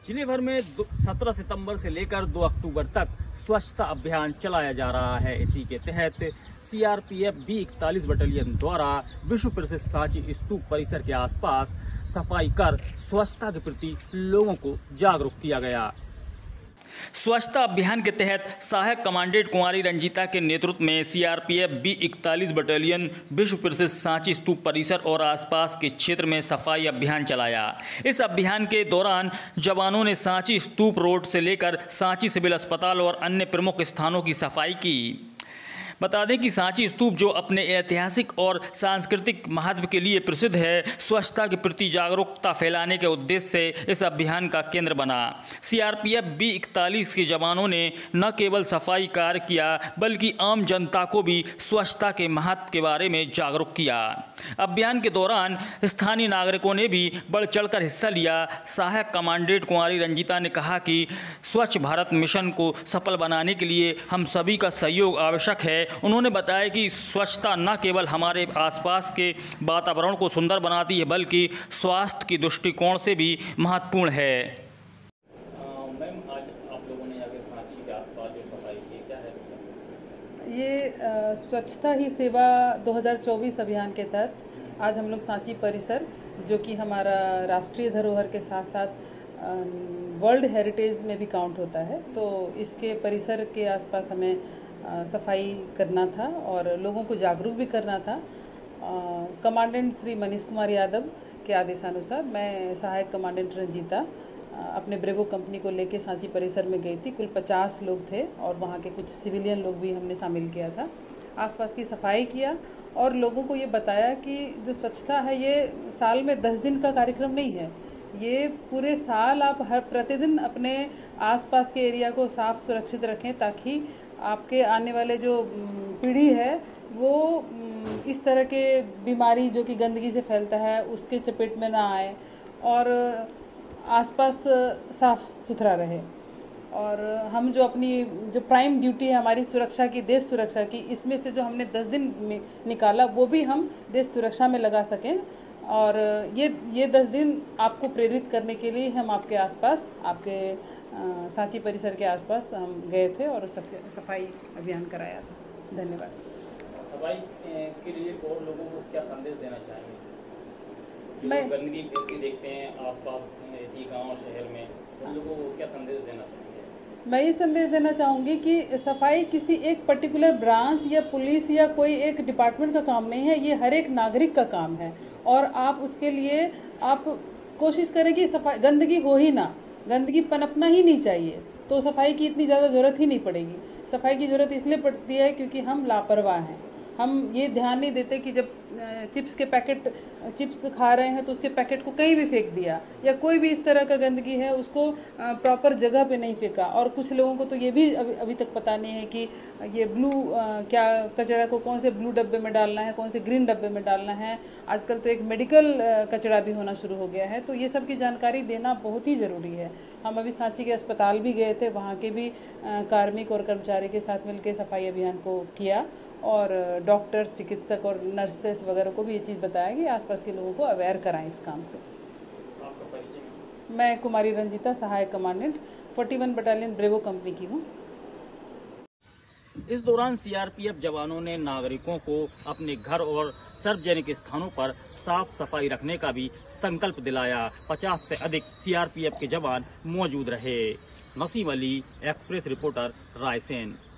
जिले भर में 17 सितंबर से लेकर 2 अक्टूबर तक स्वच्छता अभियान चलाया जा रहा है। इसी के तहत सीआरपीएफ B41 बटालियन द्वारा विश्व प्रसिद्ध सांची स्तूप परिसर के आसपास सफाई कर स्वच्छता के प्रति लोगों को जागरूक किया गया। स्वच्छता अभियान के तहत सहायक कमांडेंट कुमारी रंजीता के नेतृत्व में सीआरपीएफ B41 बटालियन विश्व प्रसिद्ध सांची स्तूप परिसर और आसपास के क्षेत्र में सफाई अभियान चलाया। इस अभियान के दौरान जवानों ने सांची स्तूप रोड से लेकर सांची सिविल अस्पताल और अन्य प्रमुख स्थानों की सफाई की। बता दें कि सांची स्तूप जो अपने ऐतिहासिक और सांस्कृतिक महत्व के लिए प्रसिद्ध है, स्वच्छता के प्रति जागरूकता फैलाने के उद्देश्य से इस अभियान का केंद्र बना। सीआरपीएफ B41 के जवानों ने न केवल सफाई कार्य किया बल्कि आम जनता को भी स्वच्छता के महत्व के बारे में जागरूक किया। अभियान के दौरान स्थानीय नागरिकों ने भी बढ़ चढ़कर हिस्सा लिया। सहायक कमांडेंट कुमारी रंजीता ने कहा कि स्वच्छ भारत मिशन को सफल बनाने के लिए हम सभी का सहयोग आवश्यक है। उन्होंने बताया कि स्वच्छता न केवल हमारे आसपास के वातावरण को सुंदर बनाती है बल्कि स्वास्थ्य की दृष्टिकोण से भी महत्वपूर्ण है। मैम, आज आप लोगों ने यहाँ सांची के आसपास जो सफाई की, क्या है ये स्वच्छता ही सेवा 2024 अभियान के तहत आज हम लोग सांची परिसर, जो कि हमारा राष्ट्रीय धरोहर के साथ साथ वर्ल्ड हेरिटेज में भी काउंट होता है, तो इसके परिसर के आसपास हमें सफाई करना था और लोगों को जागरूक भी करना था। कमांडेंट श्री मनीष कुमार यादव के आदेशानुसार मैं सहायक कमांडेंट रंजीता अपने ब्रेवो कंपनी को लेके सांची परिसर में गई थी। कुल 50 लोग थे और वहाँ के कुछ सिविलियन लोग भी हमने शामिल किया था। आसपास की सफाई किया और लोगों को ये बताया कि जो स्वच्छता है ये साल में 10 दिन का कार्यक्रम नहीं है, ये पूरे साल आप हर प्रतिदिन अपने आसपास के एरिया को साफ सुरक्षित रखें ताकि आपके आने वाले जो पीढ़ी है वो इस तरह के बीमारी जो कि गंदगी से फैलता है उसके चपेट में ना आए और आसपास साफ सुथरा रहे। और हम जो अपनी जो प्राइम ड्यूटी है हमारी सुरक्षा की, देश सुरक्षा की, इसमें से जो हमने 10 दिन निकाला वो भी हम देश सुरक्षा में लगा सकें। और ये 10 दिन आपको प्रेरित करने के लिए हम आपके आसपास, आपके सांची परिसर के आसपास हम गए थे और सफाई अभियान कराया था। धन्यवाद। सफाई के लिए और लोगों को क्या संदेश देना चाहेंगे? मैं गंदगी फैलती देखते हैं आसपास गाँव शहर में, उन लोगों को क्या संदेश देना चाहेंगे? मैं ये संदेश देना चाहूँगी कि सफाई किसी एक पर्टिकुलर ब्रांच या पुलिस या कोई एक डिपार्टमेंट का काम नहीं है, ये हर एक नागरिक का काम है। और आप उसके लिए आप कोशिश करें कि सफाई, गंदगी हो ही ना, गंदगी पनपना ही नहीं चाहिए, तो सफाई की इतनी ज़्यादा ज़रूरत ही नहीं पड़ेगी। सफाई की ज़रूरत इसलिए पड़ती है क्योंकि हम लापरवाह हैं। हम ये ध्यान नहीं देते कि जब चिप्स के पैकेट, चिप्स खा रहे हैं तो उसके पैकेट को कहीं भी फेंक दिया, या कोई भी इस तरह का गंदगी है उसको प्रॉपर जगह पे नहीं फेंका। और कुछ लोगों को तो ये भी अभी तक पता नहीं है कि ये ब्लू क्या कचरा को कौन से ब्लू डब्बे में डालना है, कौन से ग्रीन डब्बे में डालना है। आजकल तो एक मेडिकल कचरा भी होना शुरू हो गया है, तो ये सब की जानकारी देना बहुत ही ज़रूरी है। हम अभी सांची के अस्पताल भी गए थे, वहाँ के भी कार्मिक और कर्मचारी के साथ मिलकर सफाई अभियान को किया और डॉक्टर्स, चिकित्सक और नर्सेस वगैरह को भी ये चीज़ बताया कि आसपास के लोगों को अवेयर कराएं इस काम से। आपका परिचय? मैं कुमारी रंजीता, सहायक कमांडेंट 41 बटालियन ब्रेवो कंपनी की हूँ। इस दौरान सीआरपीएफ जवानों ने नागरिकों को अपने घर और सार्वजनिक स्थानों पर साफ सफाई रखने का भी संकल्प दिलाया। 50 से अधिक सीआरपीएफ के जवान मौजूद रहे। Naseem Ali, express reporter, Raisen.